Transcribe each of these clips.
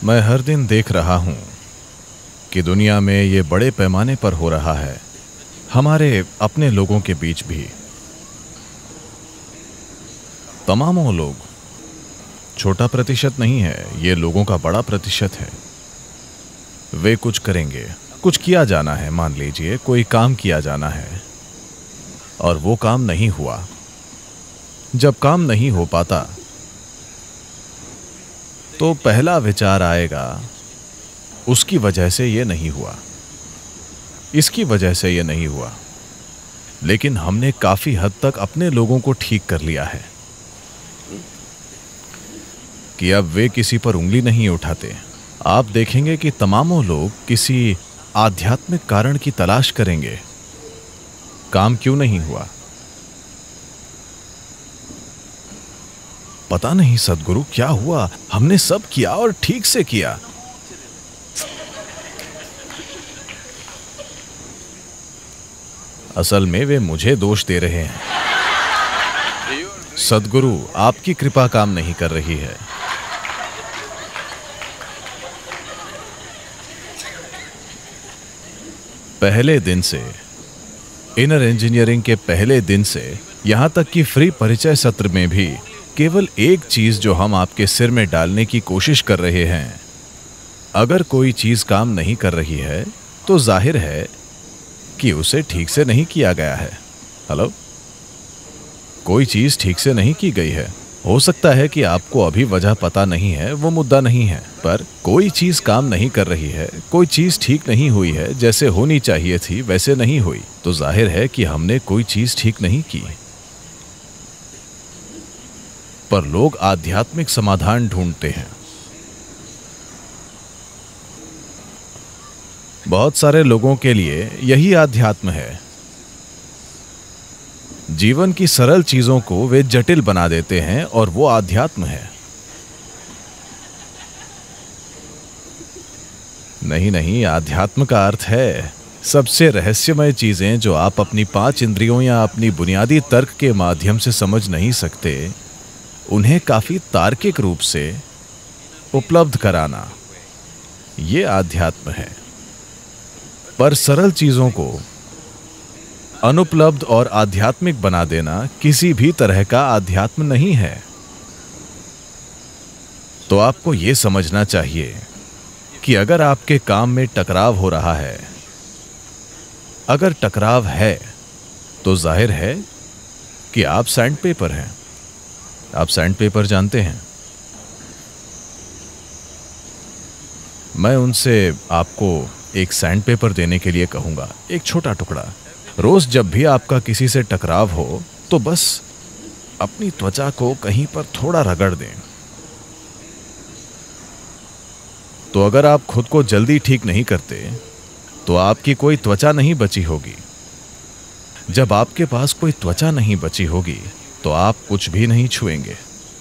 मैं हर दिन देख रहा हूं कि दुनिया में ये बड़े पैमाने पर हो रहा है, हमारे अपने लोगों के बीच भी। तमामों लोग, छोटा प्रतिशत नहीं है, ये लोगों का बड़ा प्रतिशत है। वे कुछ करेंगे, कुछ किया जाना है, मान लीजिए कोई काम किया जाना है और वो काम नहीं हुआ। जब काम नहीं हो पाता तो पहला विचार आएगा, उसकी वजह से ये नहीं हुआ, इसकी वजह से ये नहीं हुआ। लेकिन हमने काफी हद तक अपने लोगों को ठीक कर लिया है कि अब वे किसी पर उंगली नहीं उठाते। आप देखेंगे कि तमामों लोग किसी आध्यात्मिक कारण की तलाश करेंगे, काम क्यों नहीं हुआ। पता नहीं सद्गुरु क्या हुआ, हमने सब किया और ठीक से किया। असल में वे मुझे दोष दे रहे हैं। सद्गुरु, आपकी कृपा काम नहीं कर रही है। पहले दिन से, इनर इंजीनियरिंग के पहले दिन से यहां तक कि फ्री परिचय सत्र में भी केवल एक चीज जो हम आपके सिर में डालने की कोशिश कर रहे हैं, अगर कोई चीज काम नहीं कर रही है तो जाहिर है कि उसे ठीक से नहीं किया गया है। हेलो, कोई चीज ठीक से नहीं की गई है। हो सकता है कि आपको अभी वजह पता नहीं है, वो मुद्दा नहीं है, पर कोई चीज काम नहीं कर रही है, कोई चीज ठीक नहीं हुई है, जैसे होनी चाहिए थी वैसे नहीं हुई, तो जाहिर है कि हमने कोई चीज ठीक नहीं की। पर लोग आध्यात्मिक समाधान ढूंढते हैं। बहुत सारे लोगों के लिए यही आध्यात्म है। जीवन की सरल चीजों को वे जटिल बना देते हैं और वो आध्यात्म है। नहीं नहीं, आध्यात्म का अर्थ है सबसे रहस्यमय चीजें जो आप अपनी 5 इंद्रियों या अपनी बुनियादी तर्क के माध्यम से समझ नहीं सकते, उन्हें काफी तार्किक रूप से उपलब्ध कराना, ये आध्यात्म है। पर सरल चीजों को अनुपलब्ध और आध्यात्मिक बना देना किसी भी तरह का आध्यात्म नहीं है। तो आपको यह समझना चाहिए कि अगर आपके काम में टकराव हो रहा है, अगर टकराव है तो जाहिर है कि आप सैंडपेपर हैं। आप सैंडपेपर जानते हैं। मैं उनसे आपको एक सैंडपेपर देने के लिए कहूंगा, एक छोटा टुकड़ा। रोज जब भी आपका किसी से टकराव हो तो बस अपनी त्वचा को कहीं पर थोड़ा रगड़ दें। तो अगर आप खुद को जल्दी ठीक नहीं करते तो आपकी कोई त्वचा नहीं बची होगी। जब आपके पास कोई त्वचा नहीं बची होगी तो आप कुछ भी नहीं छुएंगे,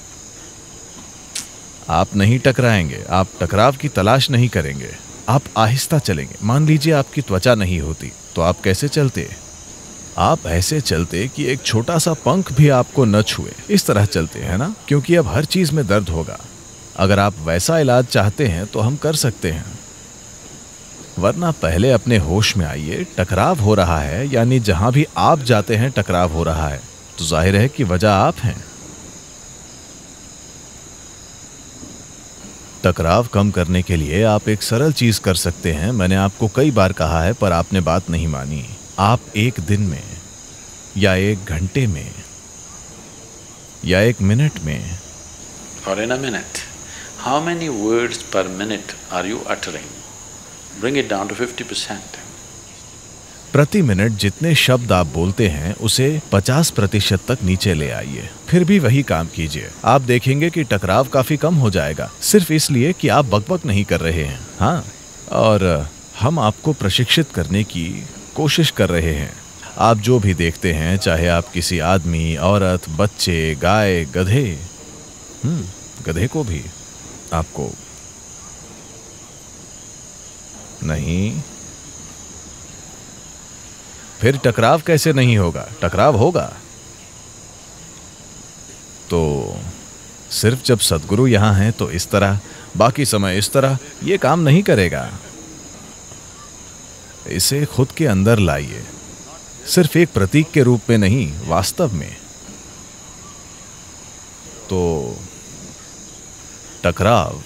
आप नहीं टकराएंगे, आप टकराव की तलाश नहीं करेंगे, आप आहिस्ता चलेंगे। मान लीजिए आपकी त्वचा नहीं होती तो आप कैसे चलते? आप ऐसे चलते कि एक छोटा सा पंख भी आपको न छुए, इस तरह चलते हैं ना, क्योंकि अब हर चीज में दर्द होगा। अगर आप वैसा इलाज चाहते हैं तो हम कर सकते हैं, वरना पहले अपने होश में आइए। टकराव हो रहा है, यानी जहां भी आप जाते हैं टकराव हो रहा है, तो जाहिर है कि वजह आप हैं। टकराव कम करने के लिए आप एक सरल चीज कर सकते हैं। मैंने आपको कई बार कहा है पर आपने बात नहीं मानी। आप एक दिन में या 1 घंटे में या 1 मिनट में, or in a minute, how many words per minute are you uttering? Bring it down to 50%. प्रति मिनट जितने शब्द आप बोलते हैं उसे 50% तक नीचे ले आइए। फिर भी वही काम कीजिए, आप देखेंगे कि टकराव काफी कम हो जाएगा, सिर्फ इसलिए कि आप बकबक नहीं कर रहे हैं। हाँ, और हम आपको प्रशिक्षित करने की कोशिश कर रहे हैं। आप जो भी देखते हैं, चाहे आप किसी आदमी, औरत, बच्चे, गाय, गधे, गधे को भी आपको नहीं, फिर टकराव कैसे नहीं होगा? टकराव होगा तो सिर्फ जब सद्गुरु यहां हैं तो इस तरह, बाकी समय इस तरह ये काम नहीं करेगा। इसे खुद के अंदर लाइए, सिर्फ एक प्रतीक के रूप में नहीं, वास्तव में। तो टकराव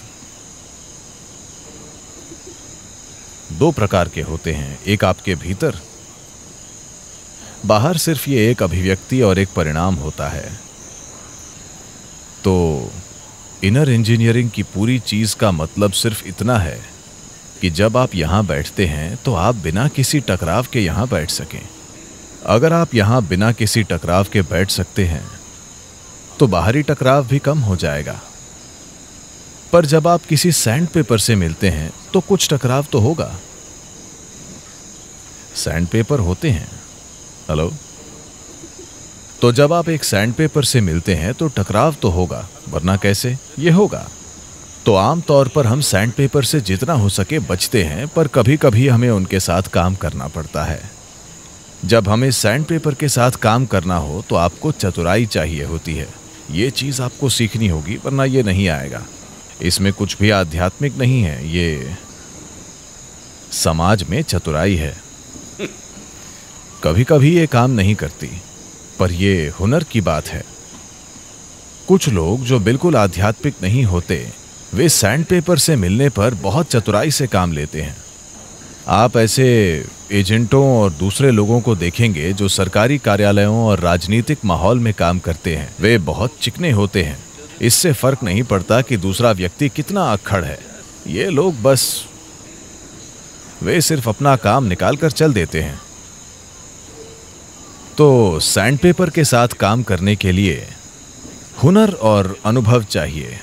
दो प्रकार के होते हैं, एक आपके भीतर, बाहर सिर्फ ये एक अभिव्यक्ति और एक परिणाम होता है। तो इनर इंजीनियरिंग की पूरी चीज का मतलब सिर्फ इतना है कि जब आप यहां बैठते हैं तो आप बिना किसी टकराव के यहां बैठ सकें। अगर आप यहां बिना किसी टकराव के बैठ सकते हैं तो बाहरी टकराव भी कम हो जाएगा। पर जब आप किसी सैंड पेपर से मिलते हैं तो कुछ टकराव तो होगा। सैंड पेपर होते हैं, हेलो, तो जब आप एक सैंड पेपर से मिलते हैं तो टकराव तो होगा, वरना कैसे ये होगा। तो आमतौर पर हम सैंड पेपर से जितना हो सके बचते हैं, पर कभी कभी हमें उनके साथ काम करना पड़ता है। जब हमें सैंड पेपर के साथ काम करना हो तो आपको चतुराई चाहिए होती है। ये चीज आपको सीखनी होगी, वरना ये नहीं आएगा। इसमें कुछ भी आध्यात्मिक नहीं है, ये समाज में चतुराई है। कभी कभी ये काम नहीं करती, पर ये हुनर की बात है। कुछ लोग जो बिल्कुल आध्यात्मिक नहीं होते, वे सैंड पेपर से मिलने पर बहुत चतुराई से काम लेते हैं। आप ऐसे एजेंटों और दूसरे लोगों को देखेंगे जो सरकारी कार्यालयों और राजनीतिक माहौल में काम करते हैं। वे बहुत चिकने होते हैं। इससे फर्क नहीं पड़ता कि दूसरा व्यक्ति कितना अक्खड़ है। ये लोग बस वे सिर्फ अपना काम निकाल कर चल देते हैं। तो सैंड पेपर के साथ काम करने के लिए हुनर और अनुभव चाहिए।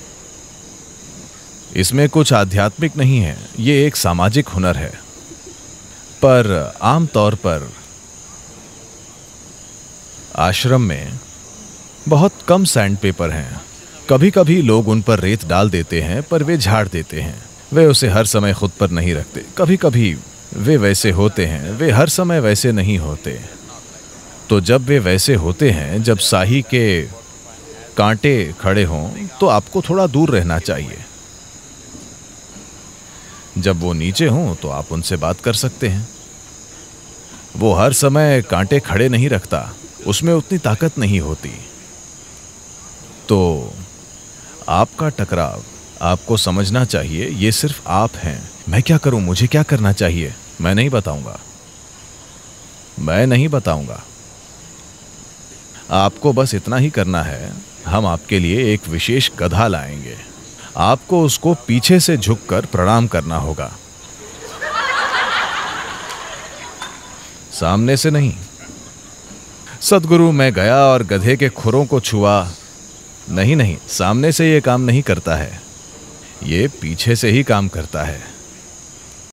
इसमें कुछ आध्यात्मिक नहीं है, ये एक सामाजिक हुनर है। पर आमतौर पर आश्रम में बहुत कम सैंड पेपर हैं। कभी कभी लोग उन पर रेत डाल देते हैं, पर वे झाड़ देते हैं। वे उसे हर समय खुद पर नहीं रखते। कभी कभी वे वैसे होते हैं, वे हर समय वैसे नहीं होते। तो जब वे वैसे होते हैं, जब साही के कांटे खड़े हों, तो आपको थोड़ा दूर रहना चाहिए। जब वो नीचे हों तो आप उनसे बात कर सकते हैं। वो हर समय कांटे खड़े नहीं रखता, उसमें उतनी ताकत नहीं होती। तो आपका टकराव आपको समझना चाहिए, ये सिर्फ आप हैं। मैं क्या करूं, मुझे क्या करना चाहिए, मैं नहीं बताऊंगा। मैं नहीं बताऊंगा। आपको बस इतना ही करना है, हम आपके लिए एक विशेष गधा लाएंगे। आपको उसको पीछे से झुककर प्रणाम करना होगा, सामने से नहीं। सद्गुरु, मैं गया और गधे के खुरों को छुआ। नहीं, सामने से ये काम नहीं करता है, ये पीछे से ही काम करता है।